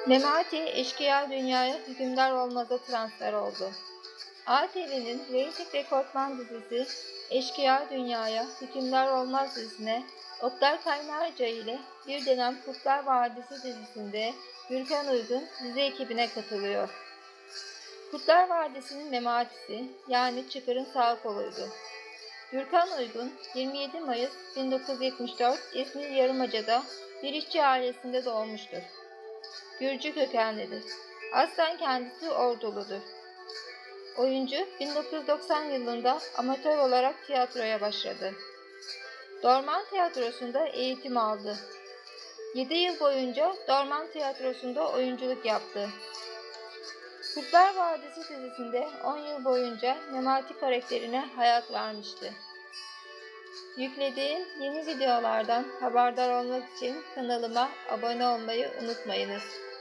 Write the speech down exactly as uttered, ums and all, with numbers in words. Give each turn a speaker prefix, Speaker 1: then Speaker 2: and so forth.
Speaker 1: Memati eşkıya dünyaya hükümdar olmaza transfer oldu. A T V'nin reyting rekortman dizisi Eşkıya Dünyaya Hükümdar Olmaz dizisine Oktay Kaynarca ile Bir Dönem Kurtlar Vadisi dizisinde Gürkan Uygun dizi ekibine katılıyor. Kurtlar Vadisi'nin Mematisi yani Çıkır'ın sağ koluydu. Gürkan Uygun yirmi yedi Mayıs bin dokuz yüz yetmiş dört İzmir Yarımaca'da bir işçi ailesinde doğmuştur. Gürcü kökenlidir. Aslen kendisi Orduludur. Oyuncu bin dokuz yüz doksan yılında amatör olarak tiyatroya başladı. Dorman Tiyatrosu'nda eğitim aldı. yedi yıl boyunca Dorman Tiyatrosu'nda oyunculuk yaptı. Kurtlar Vadisi dizisinde on yıl boyunca Memati karakterine hayat vermişti. Yüklediğim yeni videolardan haberdar olmak için kanalıma abone olmayı unutmayınız.